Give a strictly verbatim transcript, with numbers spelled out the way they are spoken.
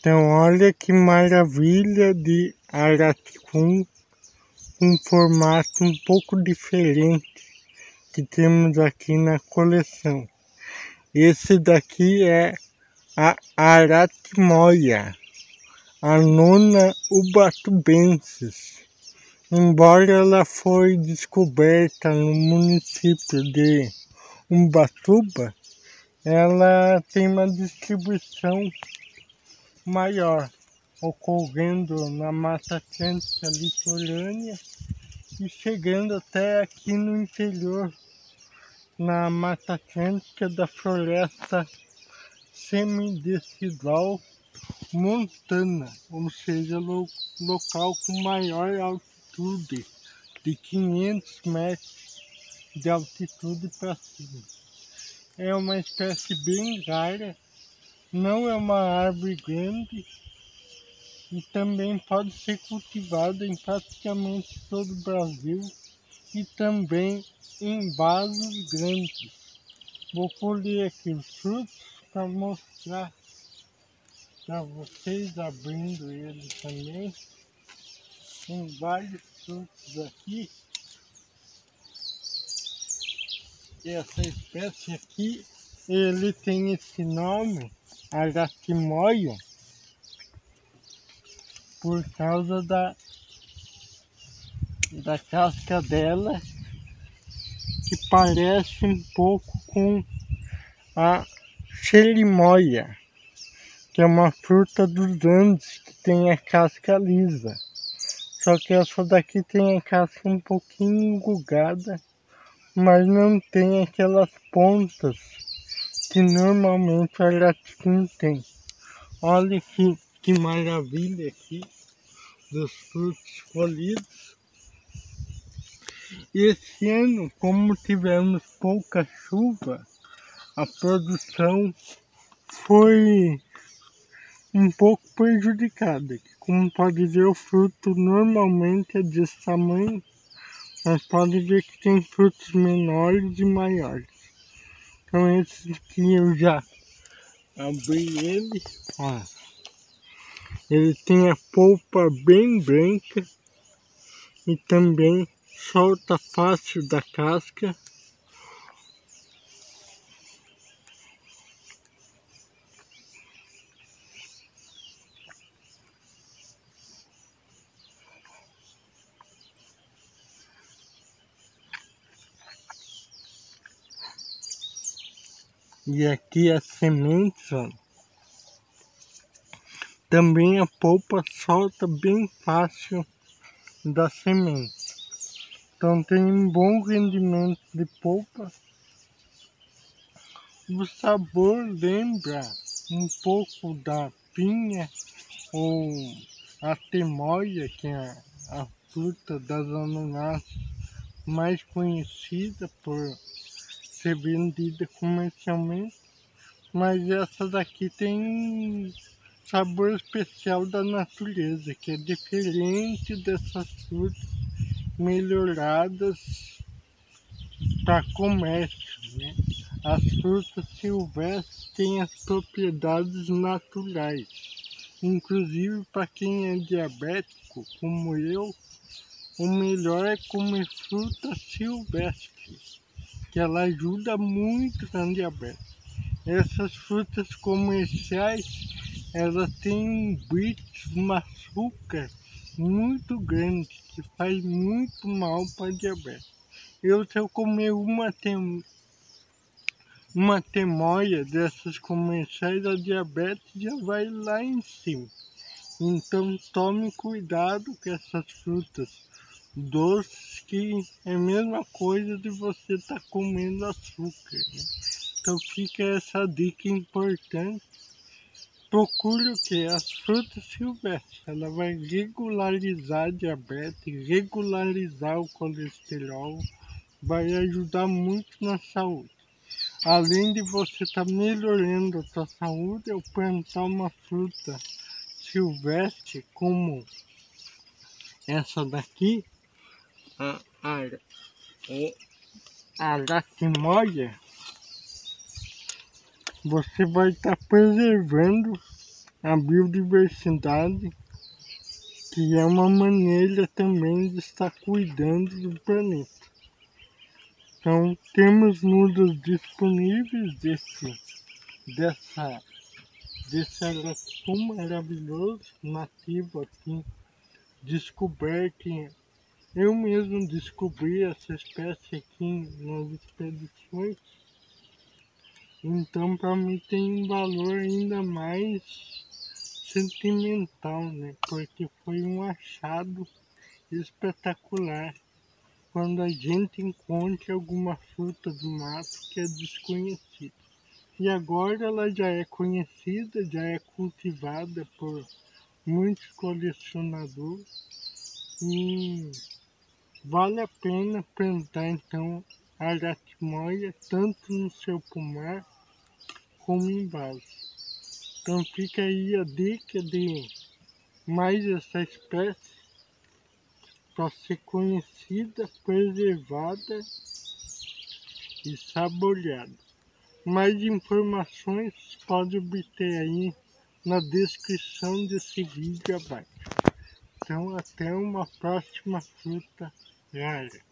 Então olha que maravilha de araticum, um formato um pouco diferente que temos aqui na coleção. Esse daqui é a Aratimóia, a nona ubatubensis. Embora ela foi descoberta no município de Ubatuba, ela tem uma distribuição maior, ocorrendo na Mata Atlântica litorânea e chegando até aqui no interior, na Mata Atlântica da Floresta Semidecidual Montana, ou seja, lo, local com maior altitude, de quinhentos metros de altitude para cima. É uma espécie bem rara, não é uma árvore grande e também pode ser cultivada em praticamente todo o Brasil e também em vasos grandes. Vou colher aqui os frutos para mostrar para vocês, abrindo ele também. Tem vários frutos aqui. Essa espécie aqui, ele tem esse nome, Aratimóia, por causa da, da casca dela, que parece um pouco com a Xerimoia, que é uma fruta dos Andes, que tem a casca lisa. Só que essa daqui tem a casca um pouquinho enrugada, mas não tem aquelas pontas que normalmente o araticum tem. Olha que, que maravilha aqui dos frutos colhidos. E esse ano, como tivemos pouca chuva, a produção foi um pouco prejudicada. Como pode ver, o fruto normalmente é desse tamanho, mas pode ver que tem frutos menores e maiores. Então esse aqui eu já abri ele, ó. Ele tem a polpa bem branca e também solta fácil da casca. E aqui as sementes, ó. Também a polpa solta bem fácil da semente. Então tem um bom rendimento de polpa. O sabor lembra um pouco da pinha ou a temoia, que é a fruta das ananás mais conhecida por ser vendida comercialmente. Mas essa daqui tem um sabor especial da natureza, que é diferente dessas frutas melhoradas para comércio, né? As frutas silvestres têm as propriedades naturais. Inclusive, para quem é diabético, como eu, o melhor é comer fruta silvestre, que ela ajuda muito na diabetes. Essas frutas comerciais, elas têm um brite, um açúcar muito grande, que faz muito mal para a diabetes. Eu, se eu comer uma, tem, uma temoia dessas comerciais, a diabetes já vai lá em cima. Então tome cuidado com essas frutas doces, que é a mesma coisa de você estar tá comendo açúcar, né? Então fica essa dica importante. Procure o que? As frutas silvestres. Ela vai regularizar a diabetes, regularizar o colesterol, vai ajudar muito na saúde. Além de você estar tá melhorando a sua saúde, eu plantar uma fruta silvestre como essa daqui, a, a, a Aratimóia, você vai estar tá preservando a biodiversidade, que é uma maneira também de estar cuidando do planeta. Então, temos mudas disponíveis desse, dessa, desse aracum maravilhoso, nativo aqui, descoberto. Eu mesmo descobri essa espécie aqui nas expedições, então para mim tem um valor ainda mais sentimental, né? Porque foi um achado espetacular quando a gente encontra alguma fruta do mato que é desconhecida. E agora ela já é conhecida, já é cultivada por muitos colecionadores e vale a pena plantar então a aracimóia tanto no seu pomar como em vaso. Então fica aí a dica de mais essa espécie para ser conhecida, preservada e saboreada. Mais informações pode obter aí na descrição desse vídeo abaixo. Então até uma próxima fruta rara.